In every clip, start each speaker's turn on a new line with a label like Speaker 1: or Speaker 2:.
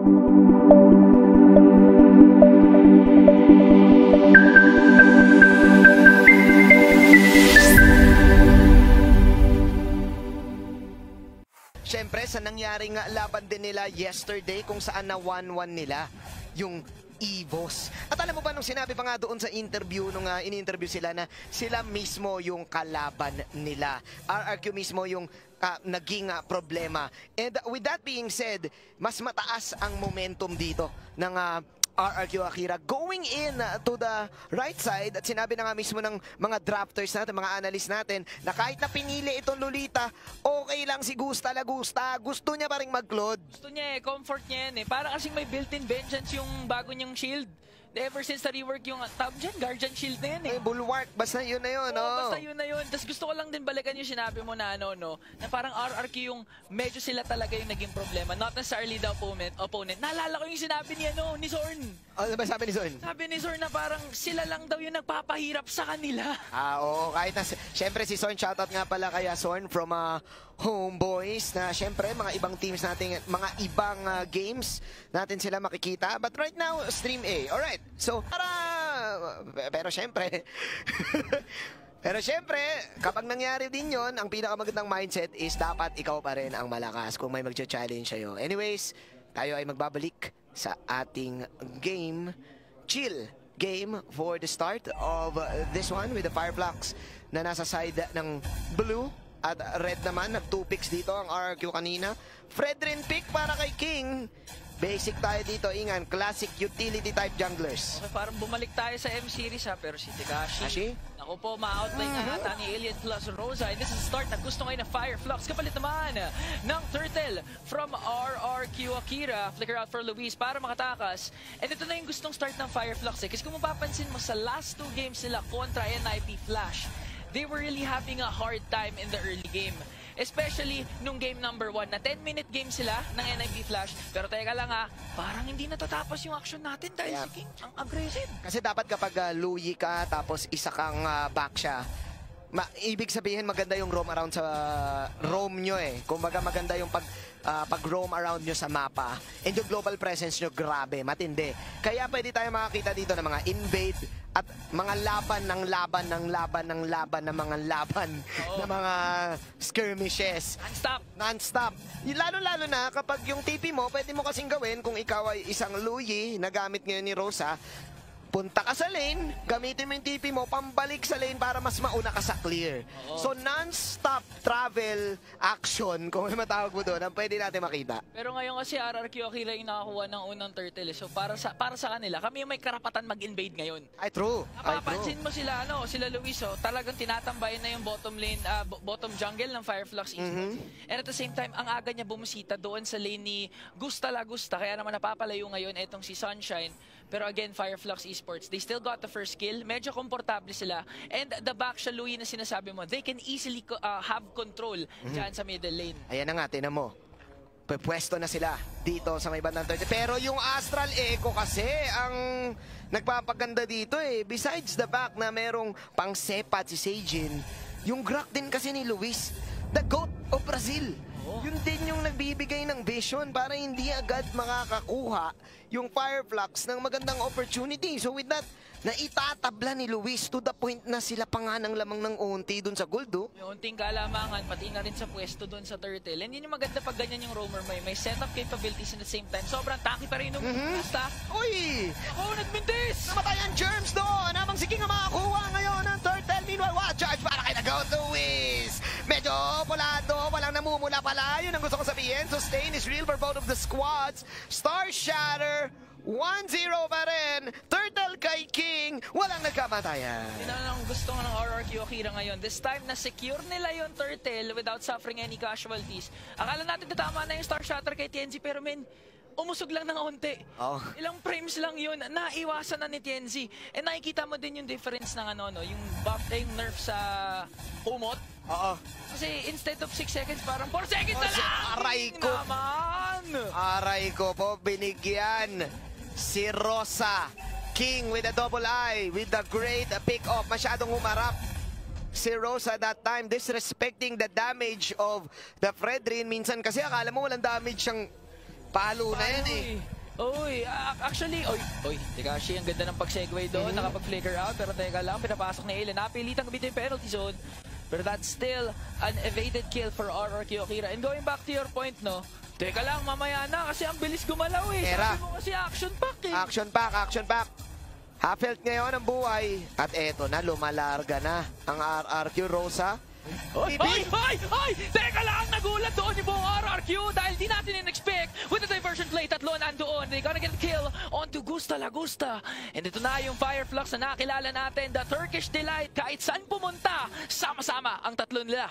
Speaker 1: Siyempre, sa nangyaring laban din nila yesterday kung saan na 1-1 nila yung EVOS. At alam mo ba nung sinabi pa nga doon sa interview, nung in-interview sila na sila mismo yung kalaban nila. RRQ mismo yung naging problema. And with that being said, mas mataas ang momentum dito ng RRQ Akira going in to the right side at sinabi na nga mismo ng mga drafters natin, mga analyst natin na kahit na pinili itong Lolita, okay lang si Gusta Lagusta. Gusto niya pa rin mag-load.
Speaker 2: Gusto niya comfort niya yan Para kasing may built-in vengeance yung bago niyang shield. Ever since na-rework yung tawag dyan, Guardian Shield na yan
Speaker 1: Bulwark, basta yun na yun.
Speaker 2: Basta yun na yun. Tapos gusto ko lang din balikan yung sinabi mo na na parang RRQ yung medyo sila talaga yung naging problema. Not necessarily the opponent. Naalala ko yung sinabi ni Zorn.
Speaker 1: Ano ba sabi ni Zorn?
Speaker 2: Sabi ni Zorn na parang sila lang daw yung nagpapahirap sa kanila.
Speaker 1: Oo, kahit na, syempre si Zorn, shoutout nga pala kaya Zorn from Homeboys na syempre mga ibang teams natin, mga ibang games natin sila makikita. But right now, Stream A. Alright, so pero syempre, kapag nangyari din yon, ang pinakamagandang mindset is dapat ikaw pa rin ang malakas kung may magcha-challenge sa'yo. Anyways, tayo ay magbabalik sa ating game. Chill game for the start of this one with the Fireflux na nasa side ng blue. At red naman, nag-2 picks dito ang RRQ kanina. Fredrin pick para kay King. Basic tayo dito, Ingan. Classic utility type junglers.
Speaker 2: Okay, parang bumalik tayo sa M-Series pero si Tekashi. Ako po, ma-outline na ata ni Alien plus Rosa. And this is the start na gusto ngayon na Fireflux. Kapalit naman ng Turtle from RRQ Akira. Flicker out for Luis para makatakas. And ito na yung gustong start ng Fireflux Kasi kung mapapansin mo sa last 2 games nila kontra NIP Flash, they were really having a hard time in the early game. Especially nung game number 1 na 10-minute game sila ng NIP Flash. Pero teka lang parang hindi natatapos yung action natin dahil si King ang aggressive.
Speaker 1: Kasi dapat kapag Luyi ka tapos isa kang back siya, ibig sabihin maganda yung roam around sa roam nyo Kumbaga maganda yung pag-roam around nyo sa mapa. And yung global presence nyo, grabe, matindi. Kaya pwede tayo makakita dito ng mga invade at mga laban ng mga skirmishes. Non-stop. Lalo-lalo na kapag yung TP mo, pwede mo kasing gawin kung ikaw ay isang Luyi na gamit ngayon ni Rosa. Punta ka sa lane, gamitin mo yung TP mo, pambalik sa lane para mas mauna ka sa clear. So non-stop travel action, kung may matawag mo doon, ang pwede natin makita.
Speaker 2: Pero ngayon kasi RRQ Akira yung nakakuha ng unang turtle. So para sa kanila, kami yung may karapatan mag-invade ngayon.
Speaker 1: Ay, true.
Speaker 2: Napapansin mo sila, sila Luis, talagang tinatambayan na yung bottom lane, bottom jungle ng Fireflux Esports. And at the same time, ang aga niya bumusita doon sa lane ni Gusta Lagusta, kaya naman napapalayo ngayon itong si Sunshine. Pero again, Fireflux Esports, they still got the first kill. Medyo komportable sila. And the back siya, Louie, na sinasabi mo, they can easily have control dyan sa middle lane.
Speaker 1: Ayan na nga, tinan mo. Pwesto na sila dito sa may bandang 30. Pero yung Astral Echo kasi ang nagpapaganda dito Besides the fact na merong pang sepat si Seijin, yung Grak din kasi ni Luis, the GOAT of Brazil. Yun din yung nagbibigay ng vision para hindi agad makakakuha yung Fireflux ng magandang opportunity. So with that, naitatabla ni Luis to the point na sila pa nga ng lamang ng unti dun sa gold.
Speaker 2: May unting kalamangan, pati na rin sa pwesto dun sa Turtle. And yun yung maganda pag ganyan yung roamer mo. May setup capabilities at the same time. Sobrang tanky pa rin yung basta.
Speaker 1: Uy!
Speaker 2: Ako, nagmintis!
Speaker 1: Namatay ang Germs doon! Namang sige nga makakuha ngayon ng Turtle. Meanwhile, watch charge para kay Nagaw Luis! Medyo pulado, walang namumula pala. Yun ang gusto ko sabihin. Sustain is real for both of the squads. Star Shatter, 1-0 pa rin. Turtle kay King, walang nagkamatayan.
Speaker 2: Yun ang gusto ng RRQ Akira ngayon. This time, na-secure nila yung Turtle without suffering any casualties. Akala natin natama na yung Star Shatter kay TNZ, pero umusog lang ng onti. Ilang frames lang yun, naiwasan na ni TNZ. And nakikita mo din yung difference ng yung buff, yung nerf sa Humot. Kasi instead of 6 seconds, parang 4 seconds na lang!
Speaker 1: Aray ko po, binigyan si Rosa King with a double eye, with the great pick-off. Masyadong humarap si Rosa that time, disrespecting the damage of the Fredrin. Minsan kasi akala mo walang damage siyang Palo na yan eh.
Speaker 2: Uy, actually, Tekashi, ang ganda ng pag-segue doon, nakapag-flicker out, pero teka lang, pinapasok ni Alien, napilitang gamitin yung penalty zone, pero that's still an evaded kill for RRQ Akira. And going back to your point, no, teka lang, mamaya na, kasi ang bilis gumalaw eh.
Speaker 1: Era.
Speaker 2: Sabi mo kasi action pack eh.
Speaker 1: Action pack. Half health ngayon ang buhay. At eto na, lumalarga na ang RRQ Rosa.
Speaker 2: Ay! Teka lang, nagulat doon yung buong RRQ dahil di natin in-expect with the diversion play, tatlo nandoon. They gonna get a kill onto Gusta Lagusta. And ito na yung Fireflux na nakilala natin, the Turkish Delight. Kahit saan pumunta, sama-sama ang tatlo nila.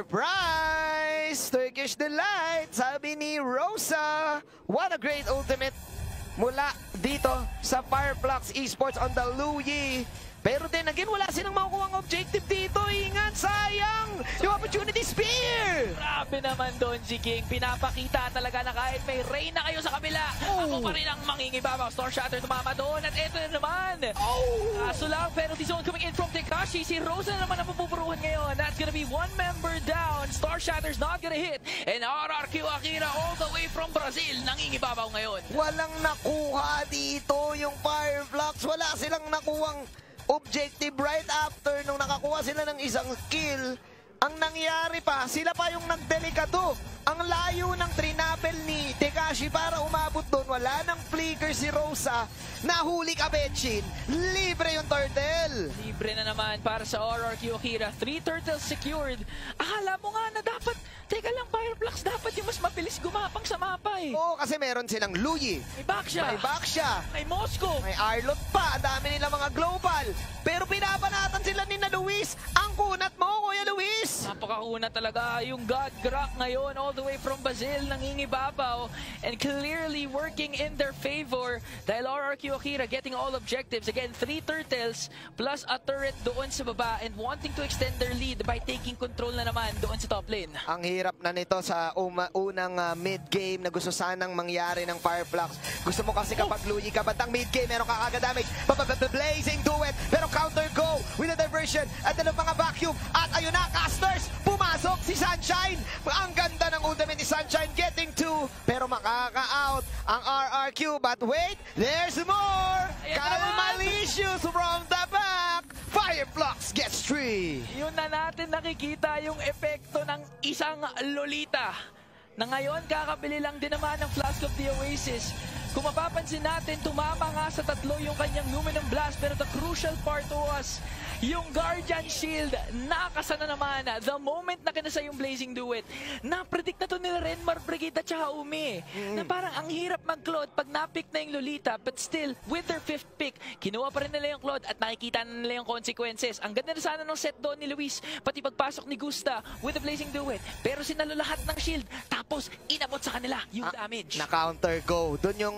Speaker 1: Surprise! Turkish Delight, sabi ni Rosa. What a great ultimate mula dito sa Fireflux Esports on the Luyi. Pero din again, wala silang makukuhang objective dito. Ingat, sayang! Yung opportunity spear!
Speaker 2: Grabe naman doon si King. Pinapakita talaga na kahit may rain na kayo sa kabila, ako pa rin ang mangingibabaw. Star Shatter tumama doon at eto na naman. Kaso lang, penalty zone coming in from Tekashi. Si Rosa na naman ang mapupuruhan ngayon. That's gonna be one member down. Star Shatter's not gonna hit. And RRQ Akira all the way from Brazil, nangingibabaw ngayon.
Speaker 1: Walang nakuha dito yung Fireflux. Wala silang nakuhang objective right after nung nakakuha sila ng isang kill. Ang nangyari pa, sila pa yung nagdelikado. Ang layo ng trinapel ni Tekashi para umabot doon. Wala nang flicker si Rosa. Nahuli ka, Betchin. Libre yung turtle.
Speaker 2: Libre na naman para sa RRQ Akira. 3 turtles secured. Akala mo nga na dapat, teka lang, Fireflux, dapat yung mas mabilis gumapang sa mapa eh.
Speaker 1: Oo, kasi meron silang Luyi.
Speaker 2: May Baksha.
Speaker 1: May Baksha.
Speaker 2: May Moscow.
Speaker 1: May Arlot pa. Ang dami nila mga global. Pero pinapanatan sila ni na Luis. Ang kunat mo, Kuya Luis.
Speaker 2: Napakakuna talaga yung God Grak ngayon all the way from Brazil, nangingibabaw and clearly working in their favor dahil RRQ Akira getting all objectives. Again, 3 turtles plus a turret doon sa baba and wanting to extend their lead by taking control na naman doon sa top lane.
Speaker 1: Ang hirap na nito sa unang mid-game na gusto sanang mangyari ng Fireflux. Gusto mo kasi kapag Luyi ka, batang mid-game, meron ka agad damage. Blazing Duet, pero counter go with a diversion at ng mga vacuum. At ayun na, casters, pumasok si Sunshine. Ang ganda ng ultimate ni Sunshine getting 2, pero makaka-out ang RRQ. But wait, there's more! Malicious from the back! Fireflux gets 3!
Speaker 2: Yun na natin nakikita yung epekto ng isang Lolita na ngayon kakabili lang din naman ng Flask of the Oasis. Kung mapapansin natin, tumama nga sa tatlo yung kanyang Luminum Blast, pero the crucial part was yung Guardian Shield, nakasa na naman. The moment na kinasa yung Blazing Duet, na-predict na to nila Renmar, Brigida, tsaka Umi. Na parang ang hirap mag-Claude pag na-pick na yung Lolita, but still, with their 5th pick, kinuha pa rin nila yung Claude at nakikita na nila yung consequences. Ang ganda na sana ng set doon ni Luis, pati pagpasok ni Gusta with the Blazing Duet. Pero sinalo lahat ng shield, tapos inabot sa kanila yung damage.
Speaker 1: Na-counter go.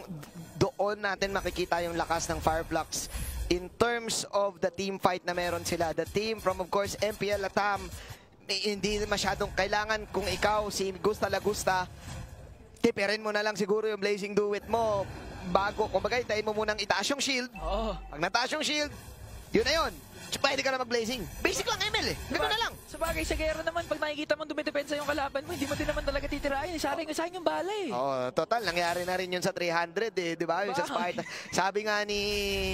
Speaker 1: Doon natin makikita yung lakas ng Fireflux in terms of the team fight na meron sila. The team from, of course, MPL Latam, hindi masyadong kailangan kung ikaw, si Gusta Lagusta, tipirin mo na lang siguro yung Blazing Duet mo bago, kumbaga, hintayin mo munang itaas yung shield. Pag nataas yung shield, yun na yun. Pwede ka na mag-blazing. Basic lang ML eh. Ganoon na lang.
Speaker 2: Sa bagay, sa gera naman, pag nakikita mong dumidepensa yung kalaban mo, hindi mo din naman talaga titirahin. Sayang yung bala eh.
Speaker 1: Oo, total. Nangyari na rin yun sa 300 eh. Di ba? Yung sa Spartan. Sabi nga ni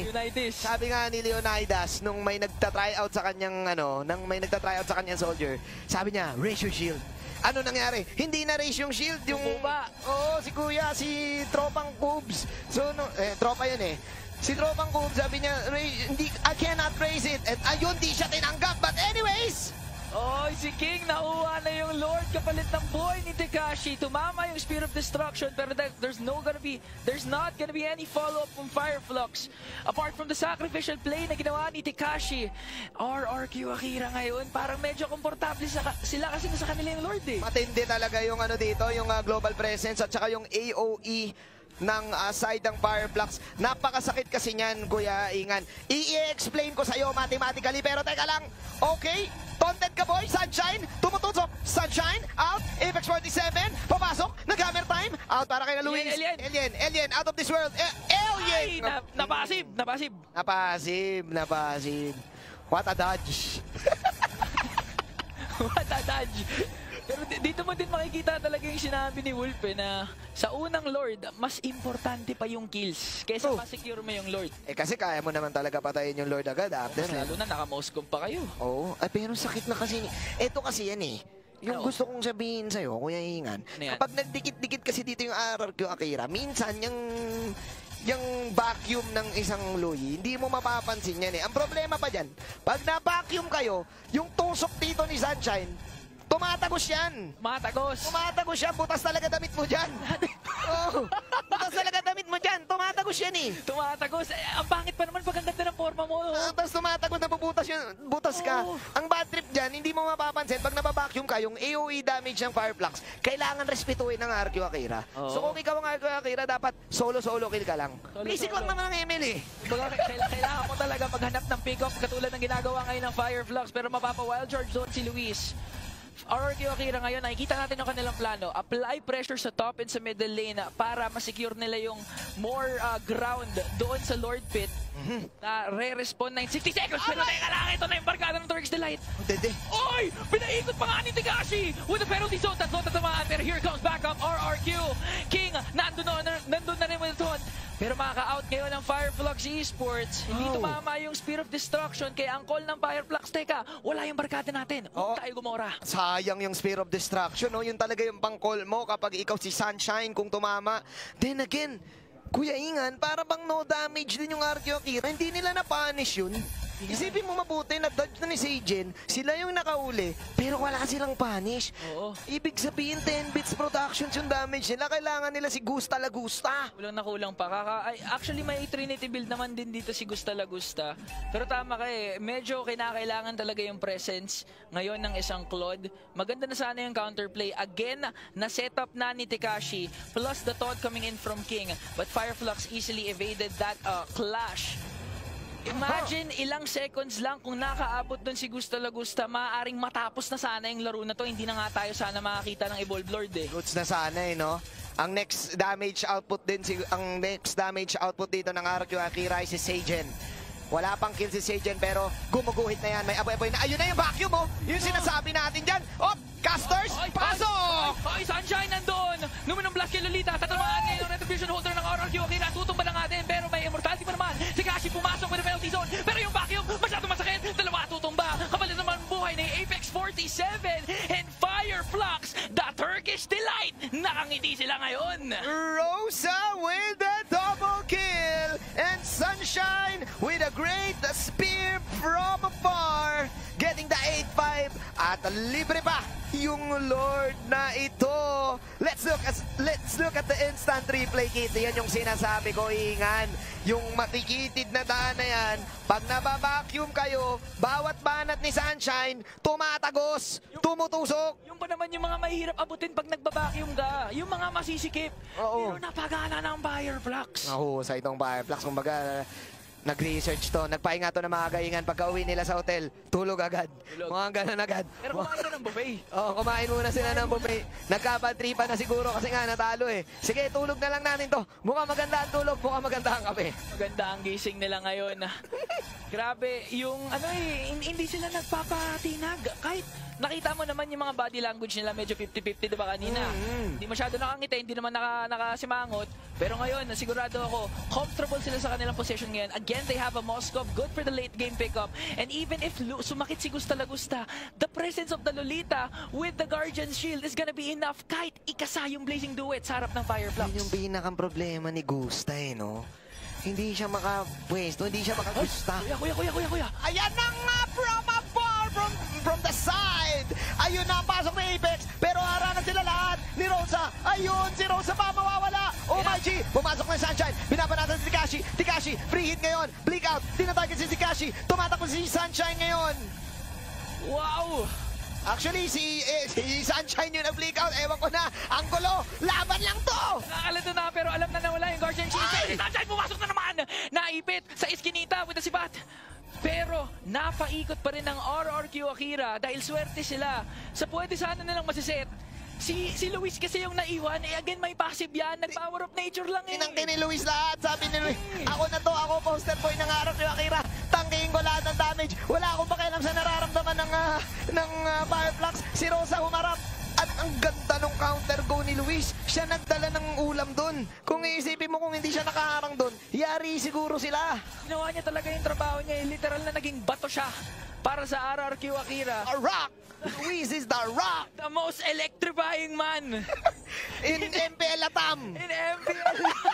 Speaker 1: Leonidas, nung may nagta-try out sa kanyang, may nagta-try out sa kanyang soldier, sabi niya, raise your shield. Ano nangyari? Hindi na raise yung shield. Yung si Kuya, si Tropang Cubes. So, tropa yun eh. Si Tropang Cube, sabi niya, I cannot raise it. At ayun, di siya tinanggap. But anyways,
Speaker 2: si King, nakuha na yung Lord kapalit ng boy ni Tekashi. Tumama yung Spear of Destruction, pero there's not gonna be any follow-up from Fireflux. Apart from the sacrificial play na ginawa ni Tekashi, RRQ Akira ngayon, parang medyo komportable sila kasi nasa kanila yung Lord eh.
Speaker 1: Matindi talaga yung dito, yung global presence at saka yung AOE ng side ng Fireflux. Napakasakit kasi niyan, Kuya Ingan. I-explain ko sa'yo mathematically, pero teka lang. Okay, taunted ka boy, Sunshine, tumutusok, Sunshine, out, Apex 47, papasok, nag-hammer time, out para kay Luis. Alien, out of this world, Alien!
Speaker 2: Ay, napasib.
Speaker 1: What a dodge.
Speaker 2: What a dodge. Pero dito mo din makikita talaga yung sinabi ni Wolf na sa unang Lord, mas importante pa yung kills kaysa ma-secure mo yung Lord.
Speaker 1: Kasi kaya mo naman talaga patayin yung Lord agad after.
Speaker 2: Lalo na naka-mouse pa kayo.
Speaker 1: Oo. Pero sakit na kasi. Ito kasi yan eh. Yung gusto kong sabihin sa'yo, Kuya Ingan, kapag nagdikit-dikit kasi dito yung RRQ Akira, minsan yung vacuum ng isang Louie, hindi mo mapapansin yan eh. Ang problema pa dyan, pag na-vacuum kayo, yung tusok dito ni Sunshine, tumatagos yan. Tumatagos yan. Butas talaga damit mo dyan. Butas talaga damit mo dyan. Tumatagos yan eh.
Speaker 2: Tumatagos. Ang pangit pa naman pag ang ganda ng forma mo.
Speaker 1: Tapos tumatagos na butas ka. Ang bad trip dyan, hindi mo mapapansin. Pag nababacuum ka, yung AoE damage ng Fireflux, kailangan respetuhin ng RQ Akira. So kung ikaw ang RQ Akira, dapat solo-solo kill ka lang. Basic lang naman ang ML eh.
Speaker 2: Kailangan mo talaga maghanap ng pick-off katulad ng ginagawa ngayon ng Fireflux. Pero mapapa-wild charge zone si Luis. RRQ Akira ngayon, nakikita natin yung kanilang plano. Apply pressure sa top and sa middle lane para masecure nila yung more ground doon sa Lord Pit. Na re-respawn na in 60 seconds. Pero teka lang, ito na yung barkada ng Turks Delight. Oy! Pinaikot pa nga ni Tigashi with the penalty zone. Tatlo tatamaan. Pero here comes back up RRQ. King, nandun na rin with the taunt. Pero makaka-out ngayon ng Fireflux Esports. Hindi tumama yung Spear of Destruction. Kaya ang call ng Fireflux, teka, wala yung barkada natin. Huwag tayo gumora.
Speaker 1: Sayang yung Spear of Destruction. No? Yun talaga yung pang-call mo kapag ikaw si Sunshine kung tumama. Then again, Kuya Ingan, para bang no damage din yung RQ Akira. Hindi nila na-punish yun. Isipin mo mabuti, nag-dodge na ni Sagen, sila yung nakauli, pero wala silang punish. Ibig sabihin, 10 bits productions yung damage nila. Kailangan nila si Gusta Lagusta.
Speaker 2: Kulang na kulang pa. Actually, may Trinity build naman din dito si Gusta Lagusta. Pero tama ka eh, medyo kinakailangan talaga yung presence ngayon ng isang Claude. Maganda na sana yung counterplay. Again, na-setup na ni Tekashi, plus the taunt coming in from King. But Fireflux easily evaded that clash. Imagine ilang seconds lang kung nakaabot doon si Gusta Lagusta, maaaring matapos na sana yung laro na to. Hindi na nga tayo sana makakita ng Evolved Lord eh.
Speaker 1: Goods na sana eh, no? Ang next damage output dito ng RQ Akira ay si Sagen. Wala pang kill si Sagen pero gumuguhit na yan. May aboy-aboy na. Ayun na yung vacuum mo. Yung sinasabi natin dyan. Casters, pasok!
Speaker 2: Sunshine nandun! Numinong blast kay Lolita. Tatamaan ngayon ang retribution holder ng RRQ Akira. Tutumba na nga din pero may immortality pa naman. Si Kashi pumasok with the penalty zone. Pero yung vacuum, masyadong masakit. Dalawa tutumba. Kapalit naman buhay ni Apex 47 and Fireflux, the Turkish Delight. Nakangiti sila ngayon.
Speaker 1: Rosa with the double kill and Sunshine with a great spear from afar. Getting the 8-5 at libre pa yung Lord na ito. Let's look at the instant replay kit. Yan yung sinasabi ko, Ingan. Yung matikitid na daan na yan, pag nababacuum kayo, bawat banat ni Sunshine, tumatagos, tumutusok.
Speaker 2: Yung pa naman yung mga mahirap abutin pag nagbabacuum ka. Yung mga masisikip. Pero napagana ng Fireflux.
Speaker 1: Sa itong Fireflux, kumbaga, nag-research to, nagpahinga to ng mga gaingan pagka-uwi nila sa hotel, tulog agad. Mga ganun agad.
Speaker 2: Pero kumain na ng buffet.
Speaker 1: Kumain muna sila ng buffet. Nagkabad-tripan na siguro kasi nga natalo eh. Sige, tulog na lang natin to. Mukhang maganda ang tulog, mukhang maganda ang kape.
Speaker 2: Maganda ang gising nila ngayon. Grabe, yung hindi sila nagpapatinag. Kahit nakita mo naman yung mga body language nila, medyo 50-50 diba kanina? Hindi masyado nakangiti, hindi naman nakasimangot. Pero ngayon, sigurado ako, comfortable sila sa kanilang position ngayon. Again, they have a Moskov, good for the late game pickup. And even if sumakit si Gusta Lagusta, the presence of the Lolita with the Guardian's Shield is gonna be enough kahit ikasa yung Blazing Duet sa harap ng Fireflux.
Speaker 1: Yun yung pinakang problema ni Gusta eh, no? Hindi siya makapwesto, hindi siya makagusta.
Speaker 2: Kuya.
Speaker 1: Ayan na nga from afar, from the side. Ayun na, pasok na Apex. Pero harangan sila lahat ni Rosa. Ayun, si Rosa pa mawawala. Oh my G, pumasok na Sunshine. Binabanatan si Tekashi. Tekashi, free hit ngayon. Bleak out, tinatarget si Tekashi. Tumatakbo si Sunshine ngayon.
Speaker 2: Wow!
Speaker 1: Actually, si Sunshine yung nag-bleak out. Ewan ko na. Ang gulo. Laban lang to.
Speaker 2: Nakakalito na pero alam na nawala yung Guardian Shield. Si Sunshine pumasok na naman. Naipit sa iskinita with the sibat. Pero napaikot pa rin ng RRQ Akira dahil swerte sila. Sa pwede sana nilang masiset. Si Luis kasi yung naiwan. Again, may passive yan. Nag-power of nature lang eh.
Speaker 1: Inangkin ni Luis lahat. Sabi ni Luis, ako na to. Ako poster boy ng RRQ Akira. Tangkihin ko lahat ng damage. Wala akong pakialam sa nararamdaman ng Fireflux. Si Rosa humarap. At ang ganda ng counter go ni Luis. Siya nagdala ng ulam doon. Kung iisipin mo kung hindi siya nakaharang doon, yari siguro sila.
Speaker 2: Ginawa niya talaga yung trabaho niya. Literal na naging bato siya para sa RRQ Akira.
Speaker 1: The Rock! Luis is the Rock!
Speaker 2: The most electrifying man
Speaker 1: In MPL Latam!
Speaker 2: in MPL.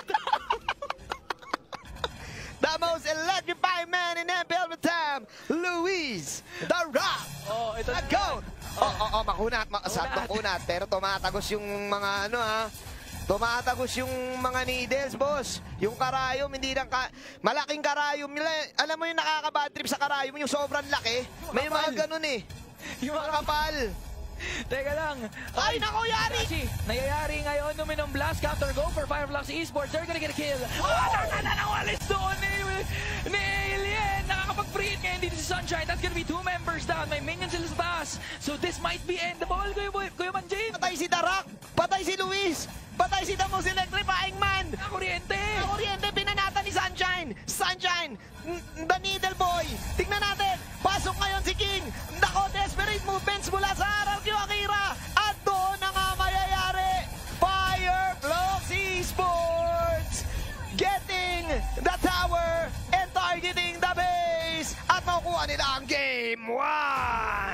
Speaker 1: The most electrifying man in MPL Latam! Luis! The Rock!
Speaker 2: Oh, ito na.
Speaker 1: Go! Makunat. Saktong kunat. Pero tumatagos yung mga tumatagos yung mga needles, boss. Yung karayom, hindi lang malaking karayom nila. Alam mo yung nakaka-bad trip sa karayom, yung sobrang laki. May mga ganun eh.
Speaker 2: Yung
Speaker 1: Mga kapal.
Speaker 2: Teka lang.
Speaker 1: Ay, naku, yari!
Speaker 2: Nayayari ngayon, Luminum Blast, counter go for Fireflux Esports. They're gonna get a kill. Nananawalis doon ni Alien. Nakakapag-free ngayon dito si Sunshine. That's gonna be 2 members down. May minions sila sa taas. So this might be endable, Kuya Manjin.
Speaker 1: Patay si Darak. Patay si Luis. Patay si the most electrifying man.
Speaker 2: Nakuryente.
Speaker 1: Nakuryente, pinanata ni Sunshine. Sunshine, the needle boy. Tingnan natin. Pasok ngayon si King. Nako, desperate movements mula sa RRQ Akira. At doon na nga mayayari. Fireflux Esports getting the tower and targeting the base. At makukuha nila ang game 1.